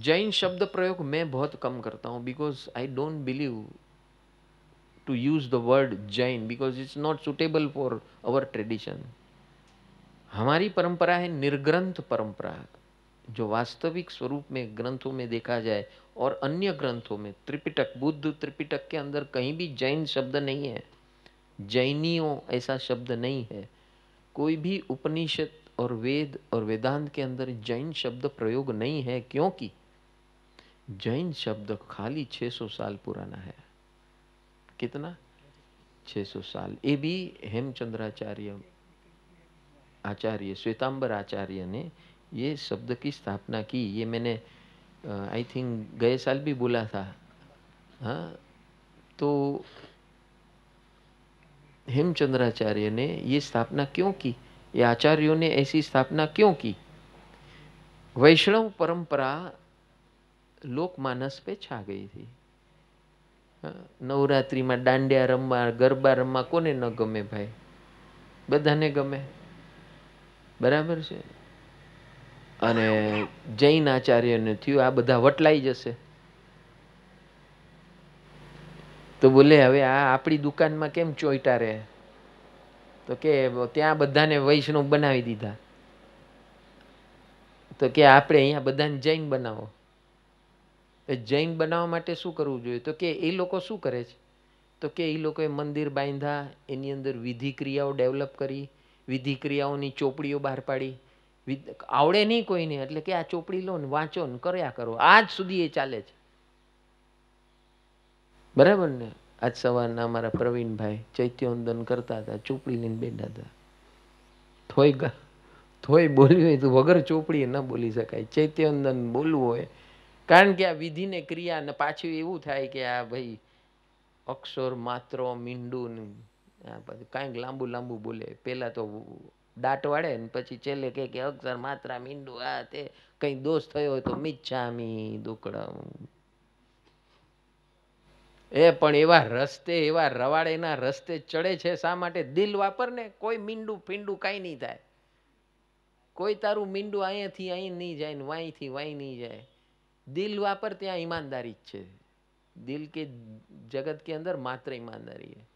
जैन शब्द प्रयोग मैं बहुत कम करता हूँ, because I don't believe to use the word Jain, because it's not suitable for our tradition. हमारी परंपरा है निर्ग्रंथ परंपरा, जो वास्तविक स्वरूप में ग्रंथों में देखा जाए और अन्य ग्रंथों में, त्रिपिटक, बुद्ध त्रिपिटक के अंदर कहीं भी जैन शब्द नहीं है, जैनियों ऐसा शब्द नहीं है। कोई भी उपनिषद और वेद और वेदांत के अंदर जैन शब्द प्रयोग नहीं है, क्योंकि जैन शब्द खाली 600 साल पुराना है। कितना? 600 साल। ये भी हेमचंद्राचार्य आचार्य, श्वेतांबर आचार्य ने ये शब्द की स्थापना की। ये मैंने आई थिंक गए साल भी बोला था। हाँ, तो हेमचंद्राचार्य ने ये स्थापना क्यों की, ये आचार्यों ने ऐसी स्थापना क्यों की? वैष्णव परंपरा लोकमानस पे छा गई थी। नवरात्रि में दांडिया रमवा, गरबा रमवा कोने न गमे भाई? बधाने गमे, बराबर છે। અને જૈન આચાર્યને થયું આ બધા વટલાઈ જશે, તો બોલે હવે આ આપણી દુકાનમાં કેમ ચોઈટા રહે? તો કે ત્યાં બધાને વૈષ્ણવ બનાવી દીધા, તો કે આપણે અહીંયા બધાને જૈન બનાવો। જૈન બનાવવા માટે શું કરવું જોઈએ? તો કે એ લોકો શું કરે છે? તો કે એ લોકોએ મંદિર બાંધ્યા, એની અંદર વિધિ ક્રિયાઓ ડેવલપ કરી, વિધિ ક્રિયાઓની ચોપડીઓ બહાર પાડી। આવડે નહીં કોઈને, એટલે કે આ ચોપડી લો ને વાંચો ને કર્યા કરો। આજ સુધી એ ચાલે છે, બરાબર ને? આજ સવારના અમારા પ્રવીણભાઈ ચૈત્યવંદન કરતા હતા, ચોપડી લઈને બેઠા હતા। થોય બોલ્યું હોય તો વગર ચોપડીએ ન બોલી શકાય। ચૈત્યવંદન બોલવું હોય, કારણ કે આ વિધિ ને ક્રિયા ને પાછું એવું થાય કે આ ભાઈ અક્ષર માત્ર મીંડું કાંઈક લાંબુ લાંબુ બોલે। પેલા તો દાટ વાળે ને પછી છેલ્લે કે અક્ષર માત્રા મીંડું આ તે કઈ દોષ થયો હોય તો મિચ્છામી દુકડા। પણ એવા રસ્તે, એવા રવાડેના રસ્તે ચડે છે શા માટે? દિલ વાપર ને, કોઈ મીંડું ફીંડું કાંઈ નહીં થાય। કોઈ તારું મીંડું અહીંયાથી અહીં નહીં જાય ને વાંયથી વાંય નહીં જાય। દિલ વાપર, ત્યાં ઈમાનદારી જ છે। दिल के जगत के अंदर मात्र ईमानदारी है।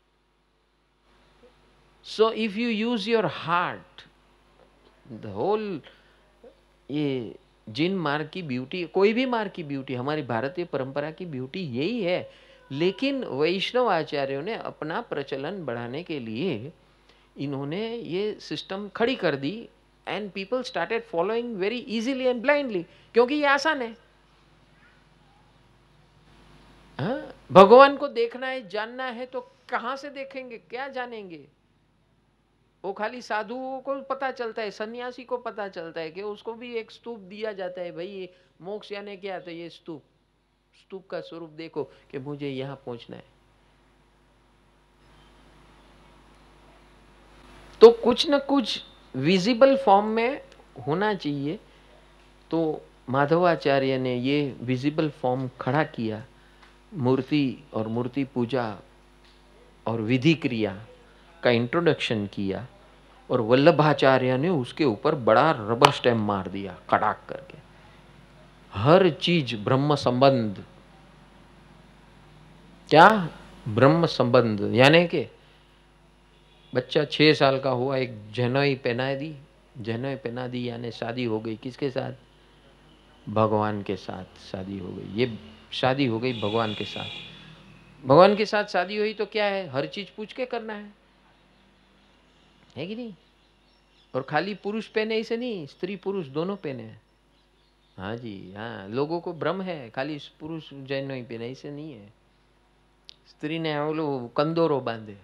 So if you use your heart, the whole, ये जिन मार्ग की ब्यूटी, कोई भी मार्ग की ब्यूटी, हमारी भारतीय परंपरा की ब्यूटी यही है। लेकिन वैष्णव आचार्यों ने अपना प्रचलन बढ़ाने के लिए इन्होंने ये सिस्टम खड़ी कर दी, and people started following very easily and blindly, क्योंकि ये आसान है। हाँ, भगवान को देखना है, जानना है, तो कहां से देखेंगे, क्या जानेंगे? वो खाली साधुओं को पता चलता है, सन्यासी को पता चलता है कि उसको भी एक स्तूप दिया जाता है, भाई ये मोक्ष यानी क्या? तो ये स्तूप का स्वरूप देखो कि मुझे यहां पहुंचना है। तो कुछ न कुछ विजिबल फॉर्म में होना चाहिए। तो माधवाचार्य ने ये विजिबल फॉर्म खड़ा किया, मूर्ति और मूर्ति पूजा और विधि क्रिया का इंट्रोडक्शन किया, और वल्लभाचार्य ने उसके ऊपर बड़ा रबर स्टैम्प मार दिया कड़ाक करके। हर चीज ब्रह्म संबंध। क्या? ब्रह्म संबंध। यानी कि बच्चा 6 साल का हुआ, एक जनेऊ पहना दी, जनेऊ पहना दी यानी शादी हो गई। किसके साथ? भगवान के साथ शादी हो गई। ये शादी हो गई भगवान के साथ। भगवान के साथ शादी हुई तो क्या है? हर चीज पूछ के करना है कि नहीं? और खाली पुरुष पहने ऐसे नहीं, स्त्री पुरुष दोनों पहने। हाँ जी, हाँ, लोगों को भ्रम है खाली पुरुष जैन नहीं पहने, ऐसे नहीं है। स्त्री ने ओलो कंदोरो बांधे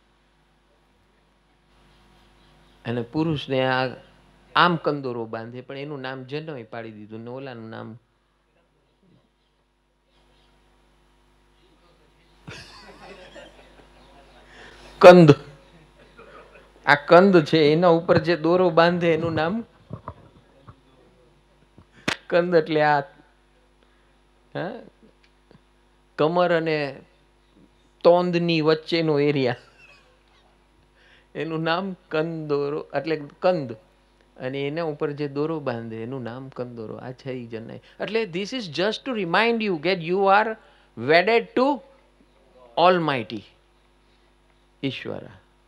અને પુરુષને આમ કંદોરો બાંધે, પણ એનું નામ જનોઈ પાડી દીધું ને ઓલાનું નામ કંદ। આ કંદ છે, એના ઉપર જે દોરો બાંધે એનું નામ કંદ। એટલે આ કમર અને તોંદની વચ્ચેનો એરિયા, એનું નામ કંદોરો એટલે કંદ। અને એના ઉપર જે દોરો બાંધે એનું નામ કંદોરો. આ છે ઈ જનય. એટલે this is just to remind you કે you are wedded to almighty ईश्वर.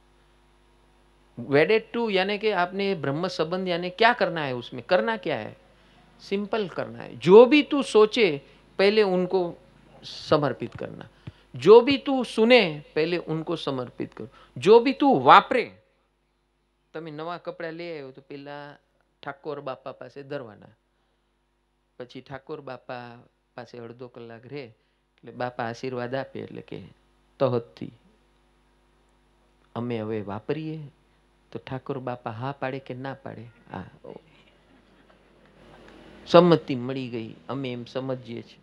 वेडेड टू यानी कि आपने ब्रह्म संबंध यानी क्या करना है, उसमें करना क्या है, सिंपल करना है. जो भी तू सोचे पहले उनको समर्पित करना. जो भी तू सुने पहले उनको समर्पित करो. जो भी तू वापरे, તમે નવા કપડા લઈ આવ્યો તો પેલા ઠાકોર બાપા પાસે ધરવાના. પછી ઠાકોર બાપા પાસે અડધો કલાક રહે એટલે બાપા આશીર્વાદ આપે એટલે કે તહતથી અમે હવે વાપરીએ. તો ઠાકોર બાપા હા પાડે કે ના પાડે? હા, સંમતિ મળી ગઈ, અમે એમ સમજીએ છીએ.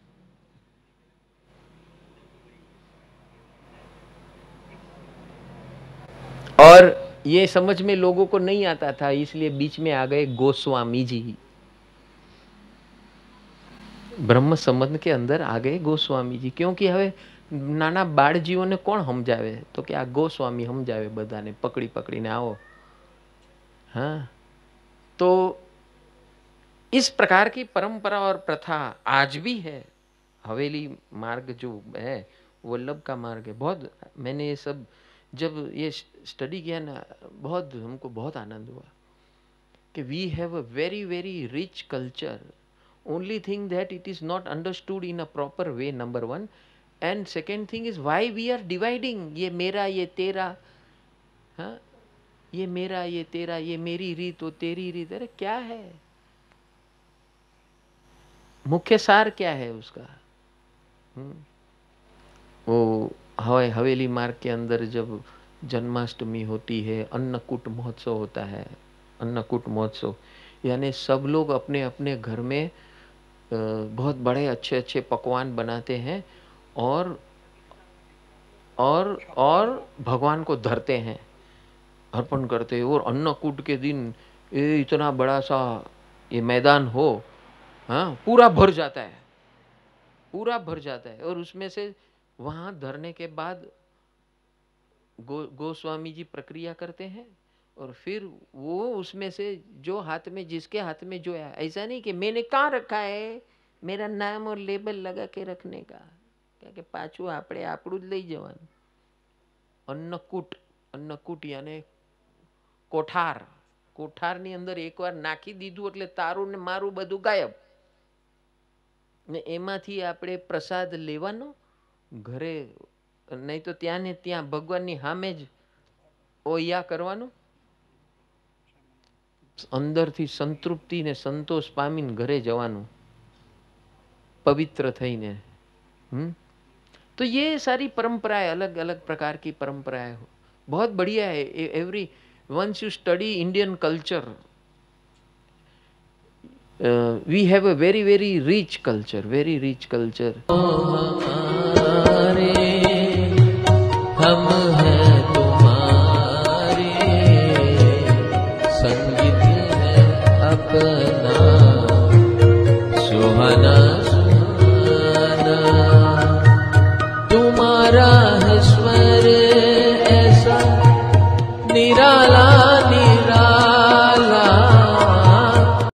और ये समझ में लोगों को नहीं आता था, इसलिए बीच में आ गए गोस्वामी जी. ब्रह्म संबंध के अंदर आ गए गोस्वामी जी. क्योंकि હવે નાના બાળજીઓને કોણ સમજાવે? તો કે આ ગોસ્વામી સમજાવે બધાને, પકડી પકડીને આવો. हाँ, तो इस प्रकार की परंपरा और प्रथा आज भी है. हवेली मार्ग जो है वल्लभ का मार्ग है. बहुत मैंने ये सब जब ये स्टडी किया ना, बहुत हमको बहुत आनंद हुआ कि we have a very very rich culture. Only thing that it is not understood in a proper way, number one. And second thing is why we are dividing, ये मेरा ये तेरा. हाँ, ये मेरा ये तेरा, ये मेरी रीत वो तेरी रीत. अरे क्या है मुख्य सार, क्या है उसका? वो हवेली मार्ग के अंदर जब जन्माष्टमी होती है, अन्नकूट महोत्सव होता है. अन्नकूट महोत्सव यानी सब लोग अपने अपने घर में बहुत बड़े अच्छे अच्छे पकवान बनाते हैं और भगवान को धरते हैं, अर्पण करते हैं. और अन्नकूट के दिन ये इतना बड़ा सा ये मैदान हो, हाँ, पूरा भर जाता है, पूरा भर जाता है. और उसमें से वहां धरने के बाद गोस्वामी जी प्रक्रिया करते हैं और फिर वो उसमें से जो हाथ में, जिसके हाथ में जो है, ऐसा नहीं कि मैंने कहाँ रखा है, मेरा नाम और लेबल लगा के रखने का, क्या कि पाछू आपड़े आपड़ू ज लई जवानुं. अन्नकूट, अन्नकूट यानी कोठार. कोठाરની અંદર એકવાર નાખી દીધું એટલે તારું ને મારું બધું ગાયબ. ને એમાંથી આપણે પ્રસાદ લેવાનો ઘરે, નહીં તો ત્યાં ને ત્યાં ભગવાનની સામે જ ઓયા કરવાનું. અંદરથી સંતૃપ્તિ ને સંતોષ પામીને ઘરે જવાનું પવિત્ર થઈને. तो ये सारी परंपराएं, अलग अलग प्रकार की परंपराएं बहुत बढ़िया है. Every once you study Indian culture, we have a very very rich culture, very rich culture.